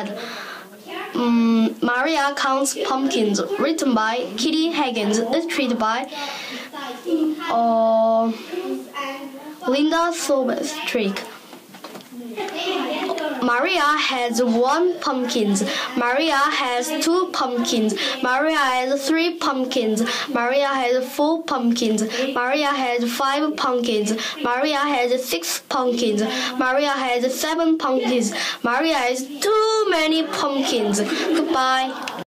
had Maria Counts Pumpkins, written by Kitty Higgins, illustrated by Linda Sobstrick. Maria has 1 pumpkin. Maria has 2 pumpkins. Maria has 3 pumpkins. Maria has 4 pumpkins. Maria has 5 pumpkins. Maria has 6 pumpkins. Maria has 7 pumpkins. Maria has too many pumpkins. Goodbye.